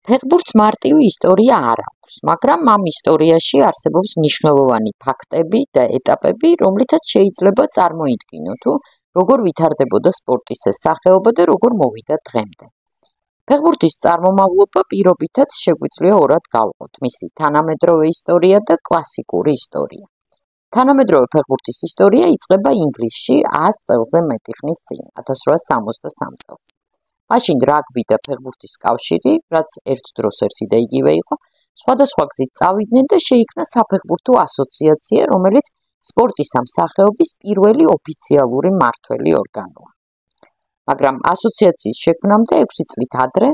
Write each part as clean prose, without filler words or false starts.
ფეხბურთს მარტივი ისტორია არ აქვს, მაგრამ ამ ისტორიაში არსებობს მნიშვნელოვანი ფაქტები და ეტაპები, რომლითაც შეიძლება წარმოიდგინო თუ როგორ ვითარდებოდა სპორტის ეს სახეობა და როგორ მოვიდა დღემდე. ფეხბურთის წარმომავლობა პირობითად შეგვიძლია ორად გავყოთ, მისი თანამედროვე ისტორია და კლასიკური ისტორია. თანამედროვე ფეხბურთის ისტორია იწყება ინგლისში 100 წელზე მეტი ხნის წინ, 1863 წელს. მაშინ რაგბი და ფეხბურთის კავშირი, რაც ერთ დროს ერთი და იგივე იყო, სხვადასხვა გზით წავიდნენ და შეიქმნა საფეხბურთო ასოციაცია, რომელიც სპორტის ამ სახეობის პირველი ოფიციალური მმართველი ორგანოა. მაგრამ ასოციაციის შექმნამდე 6 წლით ადრე,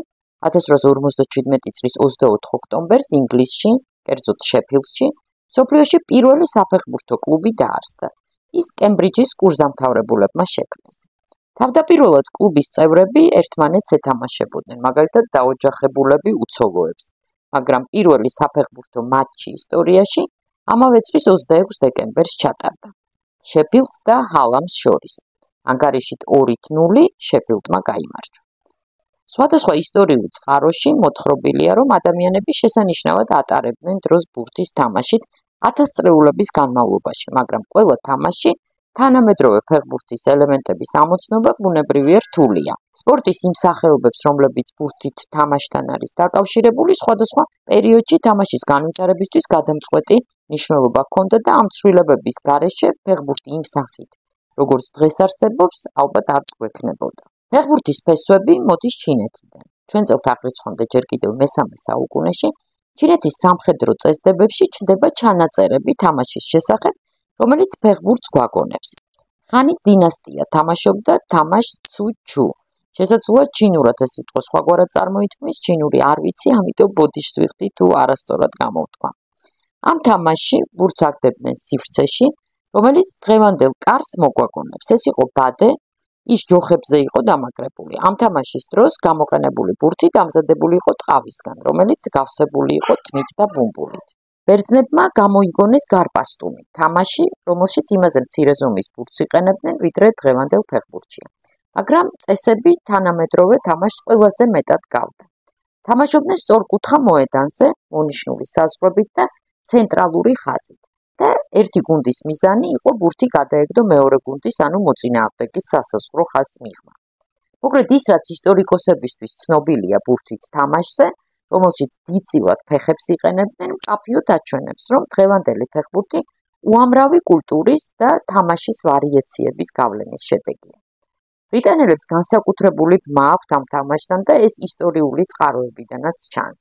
1857 წლის 24 ოქტომბერს ინგლისში, კერძოდ შეფილდში, მსოფლიოში პირველი საფეხბურთო კლუბი დაარსდა. ის კემბრიჯის კურსდამთავრებულებმა შექმნეს. თავდაპირველად კლუბის წევრები ერთმანეთს ეთამაშებოდნენ, მაგალითად დაოჯახებულები უცოლოებს, მაგრამ პირველი საფეხბურთო მატჩი ისტორიაში ამავე წლის 26 დეკემბერს ჩატარდა. შეფილდს და ჰალამს შორის. ანგარიშით 2-0 შეფილდმა გაიმარჯვა. სხვადასხვა ისტორიულ წყაროში მოთხრობილია, რომ ადამიანები შესანიშნავად ატარებდნენ დროს ბურთის თამაშით 1000 წლეულების განმავლობაში, მაგრამ ყველა თამაში თანამედროვე ფეხბურთის ელემენტების ამოცნობა ბუნებრივია რთულია. სპორტის იმ სახეობებს, რომლებიც ბურთით თამაშთან არის დაკავშირებული, სხვადასხვა პერიოდში თამაშის განვითარებისთვის გადამწყვეტი მნიშვნელობა ჰქონდა და ამ ცვლილებების გარეშე ფეხბურთი იმ სახით, როგორც დღეს არსებობს, ალბათ არ გვექნებოდა. ფეხბურთის ფესვები მოდის ჩინეთიდან. ჩვენ წელთაღრიცხვამდე ჯერ კიდევ მე-3 საუკუნეში ჩინეთის სამხედრო წესდებებში ჩნდება ჩანაწერები თამაშის შესახებ, რომელიც ფეხბურთს გვაგონებს. ხანის დინასტია თამაშობდა თამაშ ცუ-ჩუ. შესაძლოა ჩინურად ეს სიტყვა სხვაგვარად წარმოითქმის, ჩინური არ ვიცი, ამიტომ ბოდიშს ვიხდი თუ არასწორად გამოვთქვა. ამ თამაშში ბურთს აგდებდნენ სივრცეში, რომელიც დღევანდელ კარს მოგვაგონებს. ეს იყო ბადე, ის ჯოხებზე იყო დამაგრებული. ამ თამაშის დროს გამოყენებული ბურთი დამზადებული იყო ტყავისგან, რომელიც გავსებული იყო თმით და ბუმბულით. ბერძნებმა გამოიგონეს გარპასტუმი, თამაში, რომელშიც იმაზე მცირე ზომის ბურთს იყენებდნენ, ვიდრე დღევანდელ ფეხბურთში. მაგრამ წესები თანამედროვე თამაშს ყველაზე მეტად გავდა. თამაშობდნენ სწორკუთხა მოედანზე, მონიშნული საზღვრებით და ცენტრალური ხაზით. და ერთი გუნდის მიზანი იყო ბურთი გადაეგდო მეორე გუნდის, ანუ მოწინააღმდეგის სასაზღვრო ხაზს მიღმა. მოკლედ ის, რაც ისტორიკოსებისთვის ცნობილია ბურთით თამაშზე, რომელშიც დიდწილად ფეხებს იყენებდნენ, მკაფიოდ აჩვენებს, რომ დღევანდელი ფეხბურთი უამრავი კულტურის და თამაშის ვარიაციების გავლენის შედეგია. ბრიტანელებს განსაკუთრებული ბმა აქვთ ამ თამაშთან და ეს ისტორიული წყაროებიდანაც ჩანს.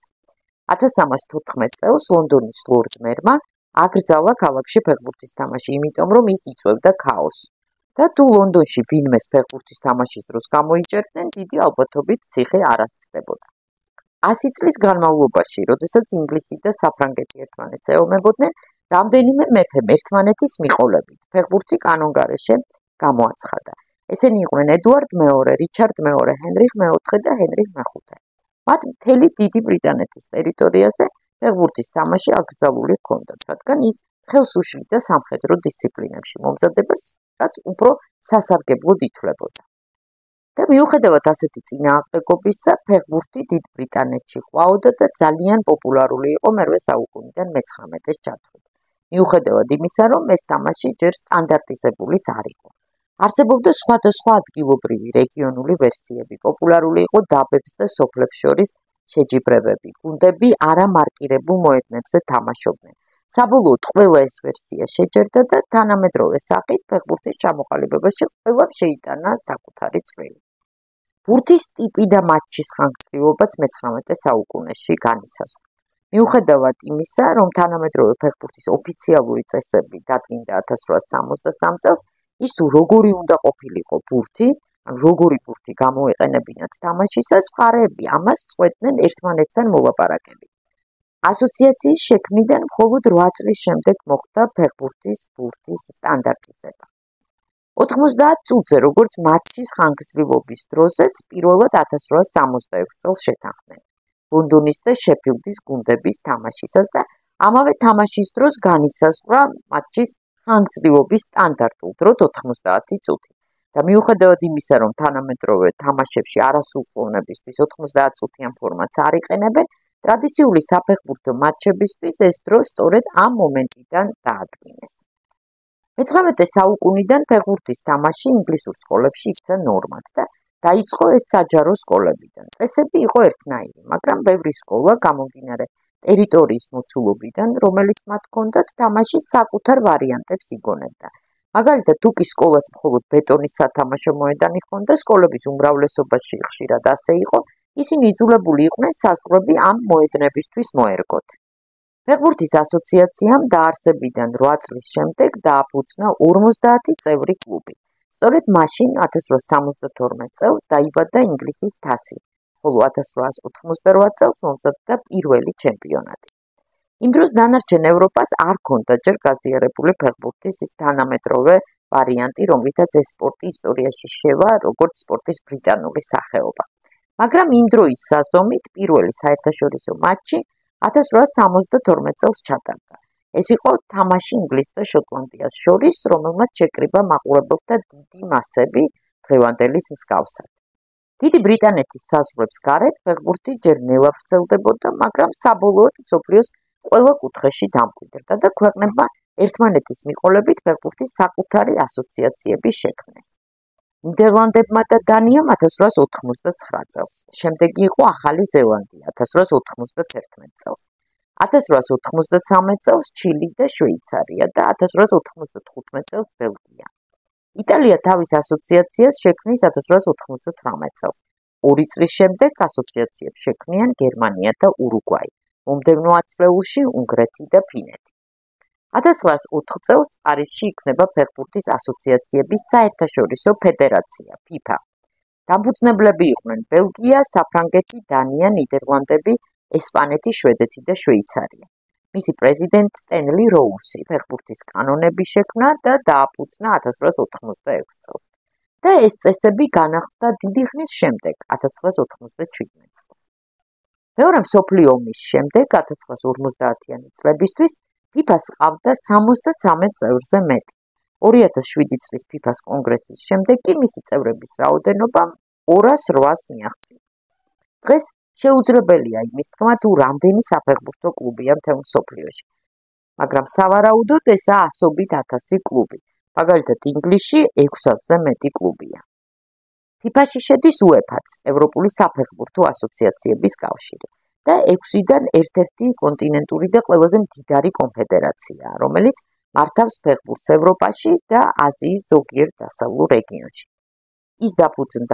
1314 წელს ლონდონის ლორდ მერმა აკრძალა ქალაქში ფეხბურთის თამაში, იმიტომ რომ ის იწვევდა ქაოსს. და თუ ლონდონში ვინმეს ფეხბურთის თამაშის დროს გამოიჭერდნენ, დიდი ალბათობით ციხე არ ასწდებოდა. 100 წლის განმავლობაში, როდესაც ინგლისი და საფრანგეთი ერთმანეთს ეომებოდნენ, რამდენიმე მეფემ ერთმანეთის მიყოლებით ფეხბურთი კანონგარეშე გამოაცხადა. ესენი იყვნენ ედუარდ მეორე, რიჩარდ მეორე, ჰენრიხ მეოთხე და ჰენრიხ მეხუთე. მათ მთელი დიდი ბრიტანეთის ტერიტორიაზე ფეხბურთის თამაში აკრძალული ჰქონდათ, რადგან ის ხელს უშლიდა სამხედრო დისციპლინებში მომზადებას, რაც უფრო სასარგებლოდ ითვლებოდა. და მიუხედავად ასეთი წინააღმდეგობისა, ფეხბურთი დიდ ბრიტანეთში ყვაოდა და ძალიან პოპულარული იყო მე-8 საუკუნიდან მე-19-ს ჩათვლით. მიუხედავად იმისა, რომ ეს თამაში ჯერ სტანდარტიზებულიც არ იყო. არსებობდა სხვადასხვა ადგილობრივი რეგიონული ვერსიები, პოპულარული იყო დაბებს და სოფლებს შორის შეჯიბრებები, გუნდები არამარკირებულ მოედნებზე თამაშობდნენ. საბოლოოდ ყველა ეს ვერსია შეჯერდა და თანამედროვე სახით ფეხბურთის ჩამოყალიბებაში ყველამ შეიტანა საკუთარი წვლილი. ბურთის ტიპი და მატჩის ხანგრძლივობაც მე-19 საუკუნეში განისაზღვრა. მიუხედავად იმისა, რომ თანამედროვე ფეხბურთის ოფიციალური წესები დადგინდა 1863 წელს, ის თუ როგორი უნდა ყოფილიყო ბურთი, ან როგორი ბურთი გამოეყენებინათ თამაშისას, მხარეები ამას წყვეტდნენ ერთმანეთთან მოლაპარაკებით. ასოციაციის შექმნიდან მხოლოდ 8 წლის შემდეგ მოხდა ფეხბურთის ბურთის სტანდარტიზება. 90 წუთზე, როგორც მატჩის ხანგრძლივობის დროზეც, პირველად 1866 წელს შეთანხმდნენ ლონდონის და შეფილდის გუნდების თამაშისას და ამავე თამაშის დროს განისაზღვრა მატჩის ხანგრძლივობის სტანდარტულ დროდ 90 წუთი. და მიუხედავად იმისა, რომ თანამედროვე თამაშებში არასრულწლოვნებისთვის 90 წუთიან ფორმატს არ იყენებენ, ტრადიციული საფეხბურთო მატჩებისთვის ეს დრო სწორედ ამ მომენტიდან დაადგინეს. მე-19 საუკუნიდან ფეხბურთის თამაში ინგლისურ სკოლებში იქცა ნორმად და დაიწყო ეს საჯარო სკოლებიდან. წესები იყო ერთნაირი, მაგრამ ბევრი სკოლა გამომდინარე ტერიტორიის მოცულობიდან, რომელიც მათ ჰქონდათ, თამაშის საკუთარ ვარიანტებს იგონებდა. მაგალითად, თუ კი სკოლას მხოლოდ ბეტონის სათამაშო მოედანი ჰქონდა, სკოლების უმრავლესობაში ხშირად ასე იყო, ისინი იძულებული იყვნენ საზღვრები ამ მოედნებისთვის მოერგოთ. ფეხბურთის ასოციაციამ დაარსებიდან 8 წლის შემდეგ დააფუძნა 50 წევრი კლუბი. სწორედ მაშინ 1872 წელს დაიბადა ინგლისის თასი, ხოლო 1888 წელს მომზადდა პირველი ჩემპიონატი. იმ დროს დანარჩენ ევროპას არ ჰქონდა ჯერ გაზიარებული ფეხბურთის ის თანამედროვე ვარიანტი, რომლითაც ეს სპორტი ისტორიაში შევა როგორც სპორტის ბრიტანული სახეობა. მაგრამ იმ დროის საზომით პირველი საერთაშორისო მატჩი 1872 წელს ჩატარდა. ეს იყო თამაში ინგლისს და შოტლანდიას შორის, რომელმაც შეკრიბა მაყურებელთა დიდი მასები დღევანდელის მსგავსად. დიდი ბრიტანეთის საზღვრებს გარეთ ფეხბურთი ჯერ ნელა ვრცელდებოდა, მაგრამ საბოლოოდ მსოფლიოს ყველა კუთხეში დამკვიდრდა და ქვეყნებმა ერთმანეთის მიყოლებით ფეხბურთის საკუთარი ასოციაციები შექმნეს. ნიდერლანდებმა და დანიამ 1899 წელს, შემდეგი იყო ახალი ზელანდია 1891 წელს, 1893 წელს ჩილი და შვეიცარია და 1895 წელს ბელგია. იტალია თავის ასოციაციას შექმნის 1898 წელს. 2 წლის შემდეგ ასოციაციებს შექმნიან გერმანია და ურუგვაი, მომდევნო ათწლეულში უნგრეთი და ფინეთი. 1904 წელს პარიზში იქნება ფეხბურთის ასოციაციების საერთაშორისო ფედერაცია FIFA. დამფუძნებლები იყვნენ ბელგია, საფრანგეთი, დანია, ნიდერლანდები, ესპანეთი, შვედეთი და შვეიცარია. მისი პრეზიდენტ სტენლი როუსი ფეხბურთის კანონები შექმნა და დააფუძნა 1986 წელს. და ეს წესები განახლდა დიდი ხნის შემდეგ, 1997 წელს. მეორე მსოფლიო ომის შემდეგ, 1950-იანი წლებისთვის, FIFA-ს ჰყავდა 73 წევრზე მეტი. 2007 წლის FIFA-ს კონგრესის შემდეგ კი მისი წევრების რაოდენობა 208-ს მიაღწია. დღეს შეუძლებელია იმის თქმა, თუ რამდენი საფეხბურთო კლუბია მთელ მსოფლიოში. მაგრამ სავარაუდოდ ესაა ასობით 1000 კლუბი. მაგალითად, ინგლისში 600-ზე მეტი კლუბია. FIFA-ში შედის UEFA-ც, ევროპული საფეხბურთო ასოციაციების კავშირი და 6-დან ერთ-ერთი კონტინენტური და ყველაზე მდიდარი კონფედერაციაა, რომელიც მართავს ფეხბურთს ევროპაში და აზიის ზოგიერთ დასავლურ რეგიონში. ის დაფუძნდა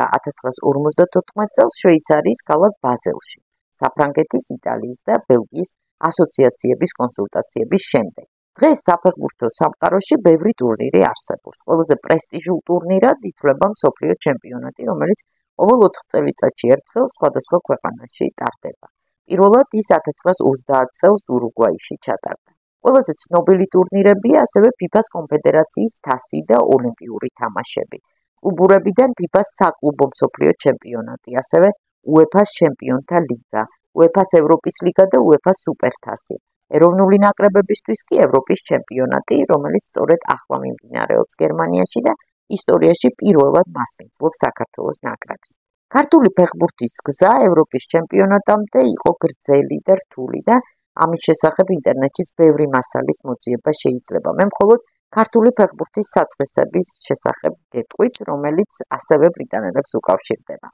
1954 წელს შვეიცარიის ქალაქ ბაზელში, საფრანგეთის, იტალიის და ბელგიის ასოციაციების კონსულტაციების შემდეგ. დღეს საფეხბურთო სამყაროში ბევრი ტურნირი არსებობს. ყველაზე პრესტიჟულ ტურნირად ითვლება მსოფლიო ჩემპიონატი, რომელიც ყოველ 4 წელიწადში ერთხელ სხვადასხვა ქვეყანაში ტარდება. პირველად ის 1930 წელს ურუგვაიში ჩატარდა. ყველაზე ცნობილი ტურნირებია ასევე FIFA-ს კონფედერაციის თასი და ოლიმპიური თამაშები. კლუბურებიდან FIFA-ს საკლუბო მსოფლიო ჩემპიონატი, ასევე UEFA-ს ჩემპიონთა ლიგა, UEFA-ს ევროპის ლიგა და UEFA-ს სუპერთასი. ეროვნული ნაკრებებისთვის კი ევროპის ჩემპიონატი, რომელიც სწორედ ახლა მიმდინარეობს გერმანიაში და ისტორიაში პირველად მასპინძლობს საქართველოს ნაკრებს. ქართული ფეხბურთის გზა ევროპის ჩემპიონატამდე იყო გრძელი და რთული და ამის შესახებ ინტერნეტშიც ბევრი მასალის მოძიება შეიძლება. მე მხოლოდ ქართული ფეხბურთის საწყისების შესახებ გეტყვით, რომელიც ასევე ბრიტანელებს უკავშირდება.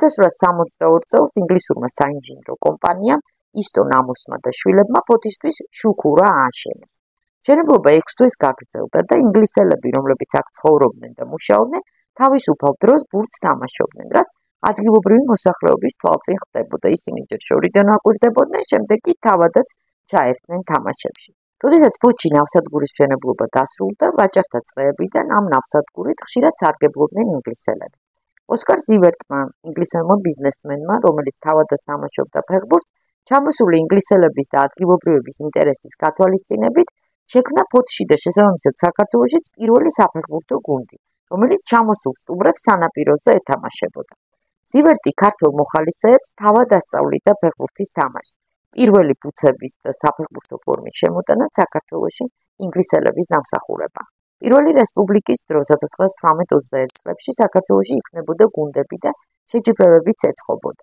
1862 წელს ინგლისურმა საინჟინრო კომპანიამ ისტონ ამოსმა და შვილებმა ფოთისთვის შუქურა ააშენეს. მშენებლობა 6 თვეს გაგრძელდა და ინგლისელები, რომლებიც აქ ცხოვრობდნენ და მუშაობდნენ, თავისუფალ დროს ბურთს თამაშობდნენ, რაც ადგილობრივი მოსახლეობის თვალწინ ხდებოდა. ისინი ჯერ შორიდან აკვირდებოდნენ, შემდეგ კი თავადაც ჩაერთნენ თამაშებში. როდესაც ფოთში ნავსადგურის მშენებლობა დასრულდა, ვაჭართა წრეებიდან ამ ნავსადგურით ხშირად სარგებლობდნენ ინგლისელები. ოსკარ ზივერტმა, ინგლისელმა ბიზნესმენმა, რომელიც თავადაც თამაშობდა ფეხბურთს, ჩამოსული ინგლისელების და ადგილობრივების ინტერესის გათვალისწინებით, შექმნა ფოთში და შესაბამისად საქართველოშიც პირველი საფეხბურთო გუნდი, რომელიც ჩამოსულ სტუმრებს სანაპიროზე ეთამაშებოდა. ზივერტი ქართველ მოხალისეებს თავად ასწავლიდა ფეხბურთის თამაშს. პირველი ფუცების და საფეხბურთო ფორმის შემოტანად საქართველოში ინგლისელების დამსახურება. პირველი რესპუბლიკის დროს 1918-21 წლებში საქართველოში იქმნებოდა გუნდები და შეჯიბრებებიც ეწყობოდა.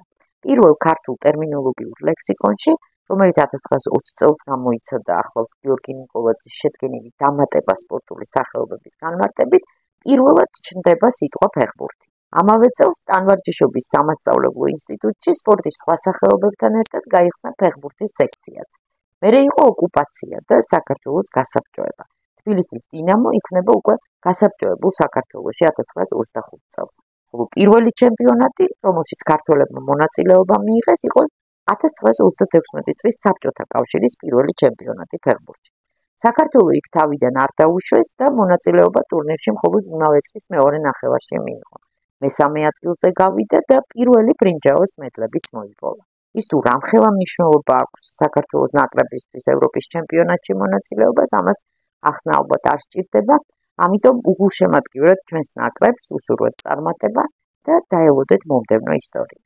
პირველ ქართულ ტერმინოლოგიურ ლექსიკონში, რომელიც 1920 წელს გამოიცოდა, ახლავს გიორგი ნიკოლაძის შედგენილი დამატება სპორტული სახეობების განმარტებით, პირველად ჩნდება სიტყვა ფეხბურთი. ამავე წელს სტანვარჯიშობის სამასწავლებლო ინსტიტუტში სპორტის სხვა სახეობებთან ერთად გაიხსნა ფეხბურთის სექციაც. მერე იყო ოკუპაცია და საქართველოს გასაბჭოება. თბილისის დინამო იქნება უკვე გასაბჭოებულ საქართველოში 1925 წელს. ხოლო პირველი ჩემპიონატი, რომელშიც ქართველებმა მონაწილეობა მიიღეს, იყო 1936 წლის საბჭოთა კავშირის პირველი ჩემპიონატი ფეხბურთში. საქართველო იქ თავიდან არ დაუშვეს და მონაწილეობა ტურნირში მხოლოდ იმავე წლის მეორე ნახევარში მიიღო. მესამე ადგილზე გავიდა და პირველი ბრინჯაოს მედლებიც მოიპოვა. ის თუ რამხელა მნიშვნელობა აქვს საქართველოს ნაკრებისთვის ევროპის ჩემპიონატში მონაწილეობას, ამას ახსნა ალბათ არ სჭირდება, ამიტომ უგულშემატკივრად ჩვენს ნაკრებს უსურვებთ წარმატება და დაელოდეთ მომდევნო ისტორია.